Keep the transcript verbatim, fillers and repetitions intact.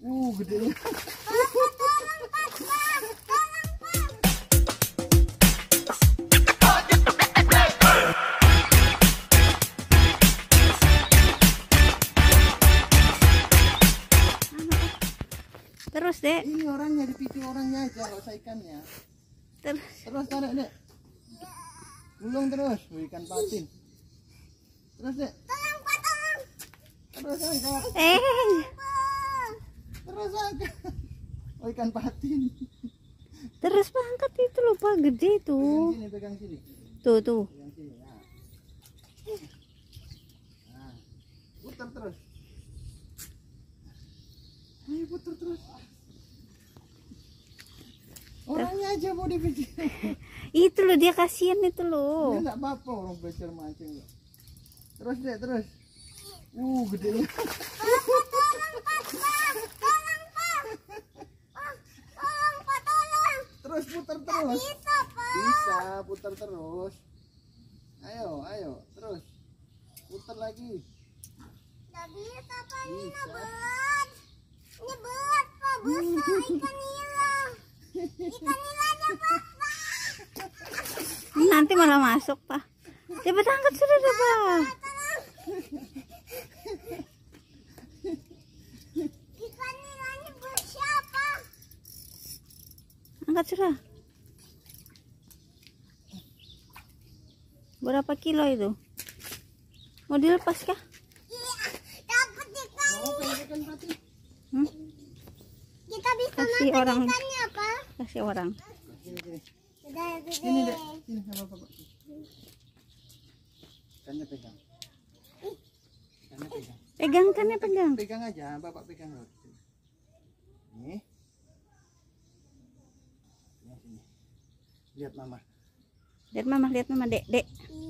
Uh, gede. Terus, Dek. Ini orangnya, dipicu orangnya aja, kalau saya ikannya. Terus. Terus tarik, Dek. Gulung terus, oh, ikan patin. Terus, Dek. Terus angkat. Eh. Terus angkat. Oh, ikan patin. Terus angkat itu loh, Pak, gede tuh. Pegang sini, pegang sini. Tuh, tuh. Pegang sini. Nah. Nah. Putar terus. Ayo putar terus. Orangnya aja mau dipikir. Itu loh, dia kasihan itu loh. Ya enggak apa-apa orang belajar mancing loh. Terus deh, terus. Uh, gedenya. Terus putar terus. Bisa, putar terus. Ayo, ayo, terus. Putar lagi. Enggak bisa, Pak. Ini berat. Ini berat, Pak. Besar ikan nila. Ikan nilanya besar. Nanti malah masuk, Pak. Cepat angkat sudah, deh, Pak. Ikan nilanya besar, Pak. Angkat sudah. Berapa kilo itu? Mau dilepas kah? Iya, dapat ikan. Mau pengen ikan patin? Hmm? Kita bisa Kasih makan orang. ikannya, Pak. Kasih orang. Sini, sini. Sudah gede. Sini, Dek. Sini sama Bapak. Ikannya pegang. Ikannya pegang. Pegang kan ya, pegang. Pegang aja, Bapak pegang loh. Nih. Nih, sini. Lihat Mama. Lihat Mama, lihat Mama, Dek, Dek. Iya.